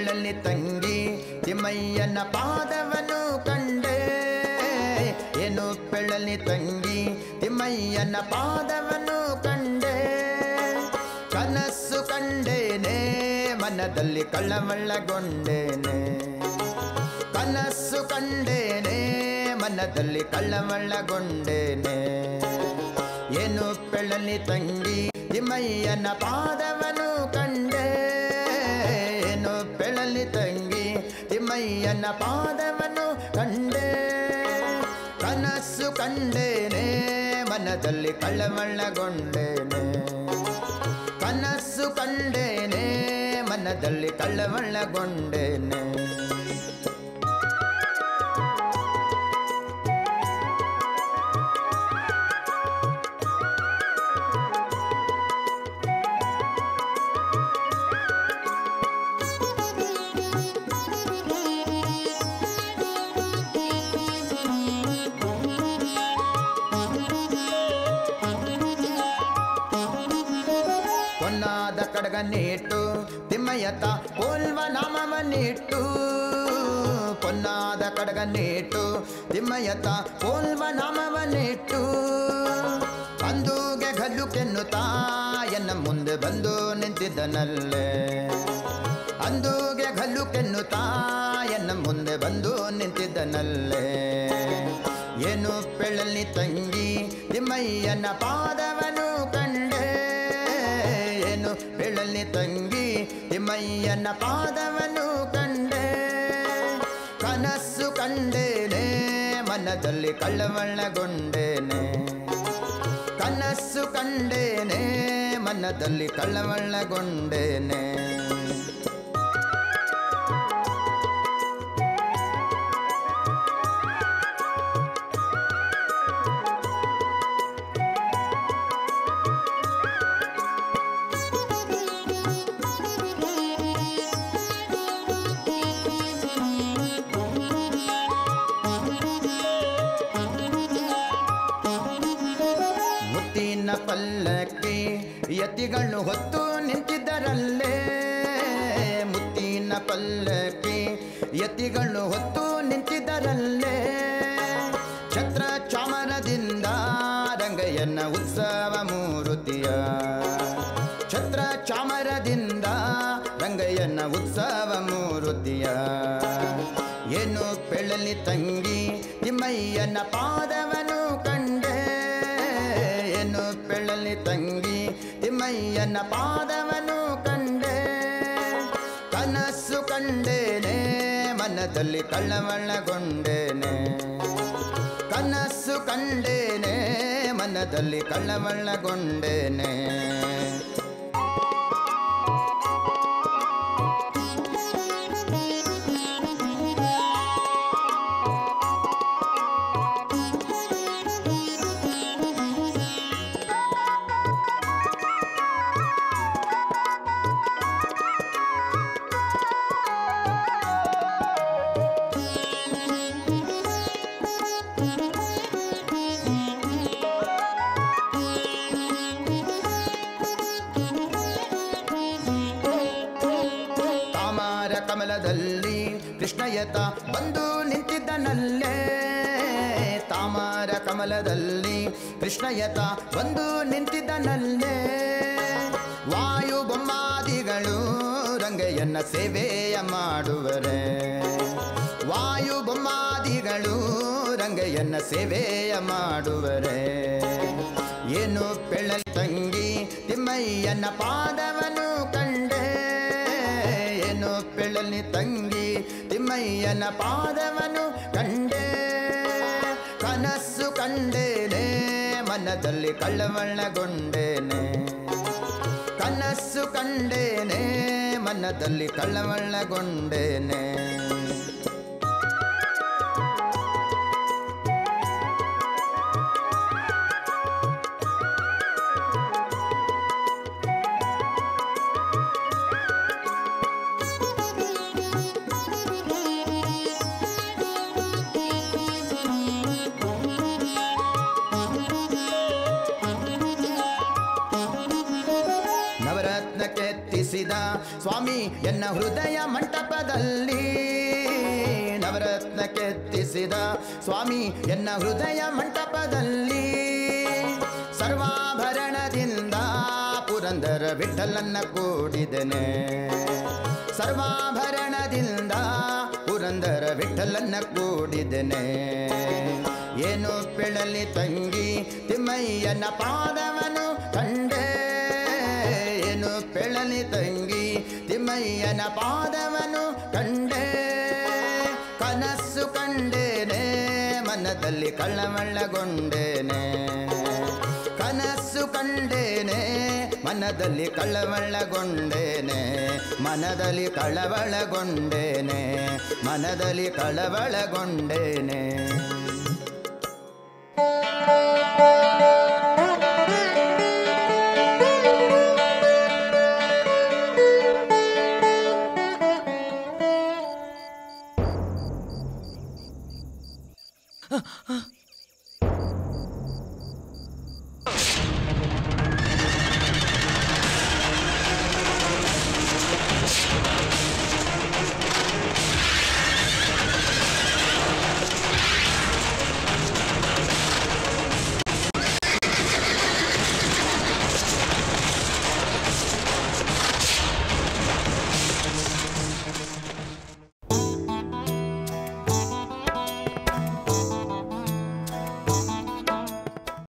ಬೆಳಲಿ ತಂಗಿ ತಿಮ್ಮಯ್ಯನ ಪಾದವನು ಕಂಡೆ ಏನು ಬೆಳಲಿ ತಂಗಿ ತಿಮ್ಮಯ್ಯನ ಪಾದವನು ಕಂಡೆ ಕನಸು ಕಂಡೇನೆ ಮನದಲ್ಲಿ ಕಳ್ಳವಳ್ಳಗೊಂಡೇನೆ ಕನಸು ಕಂಡೇನೆ ಮನದಲ್ಲಿ ಕಳ್ಳವಳ್ಳಗೊಂಡೇನೆ ಏನು ಬೆಳಲಿ ತಂಗಿ ತಿಮ್ಮಯ್ಯನ ಪಾದವನು ಕಂಡೆ ಏನು ಬೆಳಲಿ ತಂಗಿ ತಿಮ್ಮಯ್ಯನ ಪಾದವನು ಕಂಡೆ ಕನಸು ಕಂಡೇನೆ ಮನದಲ್ಲಿ ಕಳ್ಳವಳ್ಳಗೊಂಡೇನೆ ಕನಸು ಕಂಡೇನೆ ಮನದಲ್ಲಿ ಕಳ್ಳವಳ್ಳಗೊಂಡೇನೆ ಪೊನ್ನಾದ ಕಡಗನ್ನಿಟ್ಟು ತಿಮ್ಮಯ್ಯತ ಪೋಲ್ವ ನಾಮವನ್ನಿಟ್ಟು ಪೊನ್ನಾದ ಕಡಗನ್ನಿಟ್ಟು ತಿಮ್ಮಯ್ಯತ ಪೋಲ್ವ ನಾಮವನ್ನಿಟ್ಟು ಅಂದುಗೆ ಗಲ್ಲು ಕೆನ್ನುತ್ತಾ ಎನ್ನ ಮುಂದೆ ಬಂದು ನಿಂತಿದ್ದನಲ್ಲೇ ಅಂದುಗೆ ಗಲ್ಲು ಕೆನ್ನುತ್ತಾ ಎನ್ನ ಮುಂದೆ ಬಂದು ನಿಂತಿದ್ದನಲ್ಲೇ ಏನು ಬೆಳಲಿ ತಂಗಿ ತಿಮ್ಮಯ್ಯನ ಪಾದವನು ಕಂಡೆ ಏನು ಬೆಳಲಿ ತಂಗಿ ತಿಮ್ಮಯ್ಯನ ಪಾದವನು ಕಂಡೆ ಕನಸು ಕಂಡೇನೆ ಮನದಲ್ಲಿ ಕಳ್ಳವಳ್ಳಗೊಂಡೇನೆ ಕನಸು ಕಂಡೇನೆ ಮನದಲ್ಲಿ ಕಳ್ಳವಳ್ಳಗೊಂಡೇನೆ ಮುತ್ತಿನ ಪಲ್ಲಕ್ಕಿ ಯತಿಗಳು ಹೊತ್ತು ನಿಂತಿದ್ದರಲ್ಲೇ ಮುತ್ತಿನ ಪಲ್ಲಕ್ಕಿ ಯತಿಗಳು ಹೊತ್ತು ನಿಂತಿದ್ದರಲ್ಲೇ ಛತ್ರ ಚಾಮರದಿಂದ ರಂಗಯ್ಯನ ಉತ್ಸವ ಮೂರುತಿಯ ಛತ್ರ ಚಾಮರದಿಂದ ರಂಗಯ್ಯನ ಉತ್ಸವ ಮೂರುತಿಯ ಏನು ಬೆಳಲಿ ತಂಗಿ ತಿಮ್ಮಯ್ಯನ ಪಾದವನು ಕಂಡೆ ಏನು ಬೆಳಲಿ ತಂಗಿ ತಿಮ್ಮಯ್ಯನ ಪಾದವನು ಕಂಡೆ ಕನಸು ಕಂಡೇನೆ ಮನದಲ್ಲಿ ಕಳ್ಳವಳ್ಳಗೊಂಡೇನೆ ಕನಸು ಕಂಡೇನೆ ಮನದಲ್ಲಿ ಕಳ್ಳವಳ್ಳಗೊಂಡೇನೆ ಕಮಲದಲ್ಲಿ ಕೃಷ್ಣಯ್ಯತ ಬಂದು ನಿಂತಿದ್ದನಲ್ಲೇ ತಾಮರ ಕಮಲದಲ್ಲಿ ಕೃಷ್ಣಯ್ಯತ ಬಂದು ನಿಂತಿದ್ದನಲ್ಲೇ ವಾಯು ಬೊಮ್ಮಾದಿಗಳು ರಂಗಯ್ಯನ ಸೇವೆಯ ಮಾಡುವರೆ ವಾಯು ಬೊಮ್ಮಾದಿಗಳು ರಂಗಯ್ಯನ ಸೇವೆಯ ಮಾಡುವರೆ ಏನು ಬೆಳಲಿ ತಂಗಿ ತಿಮ್ಮಯ್ಯನ ಪಾದವನು ಕಂಡೆ ಏನು ಬೆಳಲಿ ತಂಗಿ ತಿಮ್ಮಯ್ಯನ ಪಾದವನು ಕಂಡೆ ಕನಸು ಕಂಡೇನೆ ಮನದಲ್ಲಿ ಕಳ್ಳವಳ್ಳಗೊಂಡೇನೆ ಕನಸು ಕಂಡೇನೆ ಮನದಲ್ಲಿ ಕಳ್ಳವಳ್ಳಗೊಂಡೇನೆ ಕೆತ್ತಿಸಿದ ಸ್ವಾಮಿ ಎನ್ನ ಹೃದಯ ಮಂಟಪದಲ್ಲಿ ನವರತ್ನ ಕೆತ್ತಿಸಿದ ಸ್ವಾಮಿ ಎನ್ನ ಹೃದಯ ಮಂಟಪದಲ್ಲಿ ಸರ್ವಾಭರಣದಿಂದ ಪುರಂದರ ವಿಠಲನ್ನ ಕೂಡಿದೆನೆ ಸರ್ವಾಭರಣದಿಂದ ಪುರಂದರ ವಿಠಲನ್ನ ಕೂಡಿದೆನೆ ಏನು ಪೆಳಲಿ ತಂಗಿ ತಿಮ್ಮಯ್ಯನ ಪಾದವನು ಕಂಡೆ ಏನು ಪೆಳಲಿ ತಂಗಿ ತಿಮ್ಮಯ್ಯನ ಪಾದವನು ಕಂಡೆ ಕನಸು ಕಂಡೇನೆ ಮನದಲ್ಲಿ ಕಳವಳಗೊಂಡೇನೆ ಕನಸು ಕಂಡೇನೆ ಮನದಲ್ಲಿ ಕಳವಳಗೊಂಡೇನೆ ಮನದಲ್ಲಿ ಕಳವಳಗೊಂಡೇನೆ ಮನದಲ್ಲಿ ಕಳವಳಗೊಂಡೇನೆ